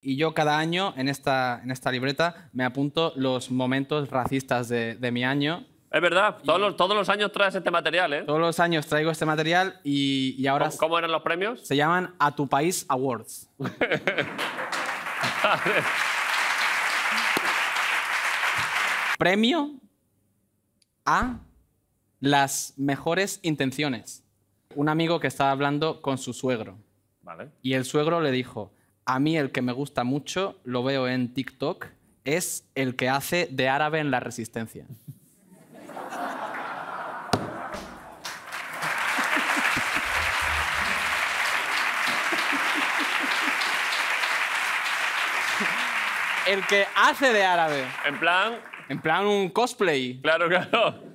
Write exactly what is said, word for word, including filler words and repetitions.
y yo cada año en esta, en esta libreta me apunto los momentos racistas de, de mi año. Es verdad, todos los, todos los años traes este material, ¿eh? Todos los años traigo este material y, y ahora... ¿Cómo, ¿Cómo eran los premios? Se llaman A Tu País Awards. Premio a las mejores intenciones. Un amigo que estaba hablando con su suegro. Vale. Y el suegro le dijo, a mí el que me gusta mucho, lo veo en TikTok, es el que hace de árabe en la Resistencia. El que hace de árabe. En plan... En plan un cosplay. Claro, claro.